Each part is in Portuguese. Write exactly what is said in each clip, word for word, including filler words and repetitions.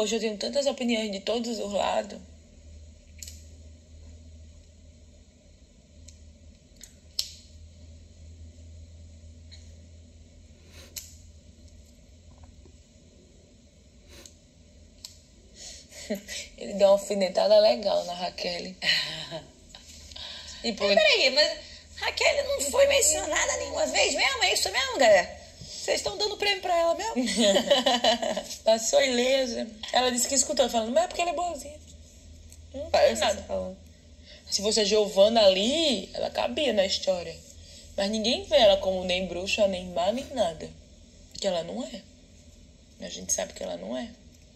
hoje eu tenho tantas opiniões de todos os lados. Ele deu uma alfinetada legal na Raquel. E por... Peraí, mas Raquel não foi mencionada nenhuma vez mesmo? É isso mesmo, galera? Vocês estão dando prêmio pra ela mesmo? Passou ilesa. Ela disse que escutou, falando, mas é porque ela é boazinha. Não parece nada falando. Se fosse a Giovanna ali, ela cabia na história. Mas ninguém vê ela como nem bruxa, nem má, nem nada. Porque ela não é. A gente sabe que ela não é.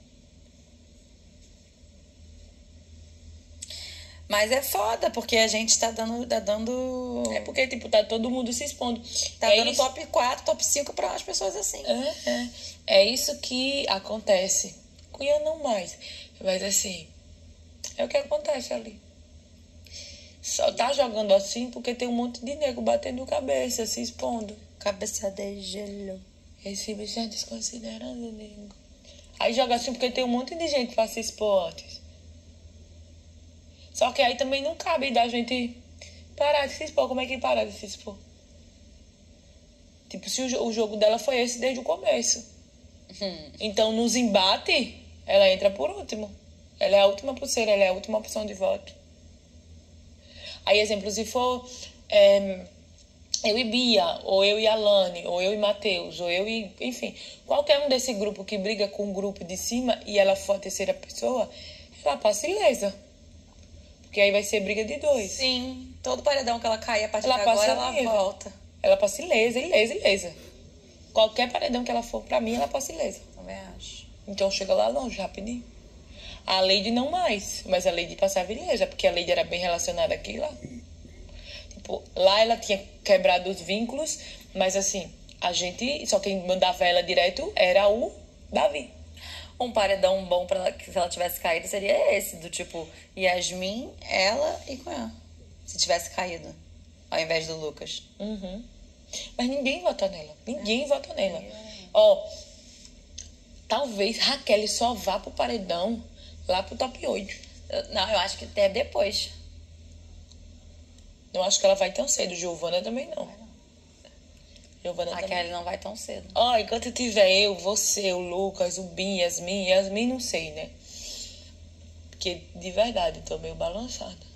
Mas é foda, porque a gente tá dando... Tá dando... É porque, tipo, tá todo mundo se expondo. Tá é dando isso... top quatro, top cinco pra umas pessoas assim. É, é. É isso que acontece. Cunha não mais. Mas, assim, é o que acontece ali. Só tá jogando assim porque tem um monte de nego batendo cabeça, se expondo. Cabeça de gelo. Esse bicho é desconsiderando, nego. Aí joga assim porque tem um monte de gente pra se expor antes. Só que aí também não cabe da gente parar de se expor. Como é que para de se expor? Tipo, se o, o jogo dela foi esse desde o começo. Hum. Então, nos embates, ela entra por último. Ela é a última pulseira, ela é a última opção de voto. Aí, exemplo, se for é, eu e Bia, ou eu e Alane, ou eu e Matheus, ou eu e... Enfim, qualquer um desse grupo que briga com o grupo de cima e ela for a terceira pessoa, ela passa ilesa. Porque aí vai ser briga de dois. Sim, todo paredão que ela cair a partir ela de agora, ela ilesa. volta. Ela passa ilesa, ilesa, ilesa. Qualquer paredão que ela for, pra mim, ela passa ilesa. Também acho. Então chega lá longe, rapidinho. A Lady não mais, mas a Lady passava ilesa, porque a Lady era bem relacionada aqui lá. Tipo, lá ela tinha quebrado os vínculos, mas assim, a gente, só quem mandava ela direto era o Davi. Um paredão bom pra ela, que se ela tivesse caído seria esse, do tipo Yasmin, ela e Cunhã. Se tivesse caído, ao invés do Lucas. Uhum. Mas ninguém vota nela. Ninguém é. vota nela. Ó, oh, talvez Raquel só vá pro paredão lá pro top oito. Eu, não, eu acho que até depois. Não acho que ela vai tão cedo. Giovanna também não. não. Giovanna a também. Kelly não vai tão cedo. Ó, oh, enquanto tiver eu, você, o Lucas, o Bin, Yasmin, Yasmin não sei, né? Porque, de verdade, tô meio balançada.